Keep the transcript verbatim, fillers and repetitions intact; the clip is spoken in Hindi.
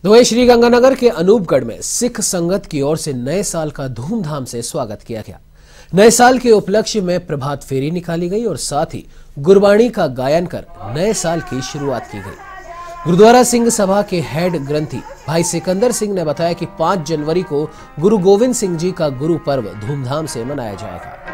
तो वहीं श्रीगंगानगर के अनूपगढ़ में सिख संगत की ओर से नए साल का धूमधाम से स्वागत किया गया। नए साल के उपलक्ष्य में प्रभात फेरी निकाली गई और साथ ही गुरबाणी का गायन कर नए साल की शुरुआत की गई। गुरुद्वारा सिंह सभा के हेड ग्रंथी भाई सिकंदर सिंह ने बताया कि पाँच जनवरी को गुरु गोविंद सिंह जी का गुरु पर्व धूमधाम से मनाया जाएगा।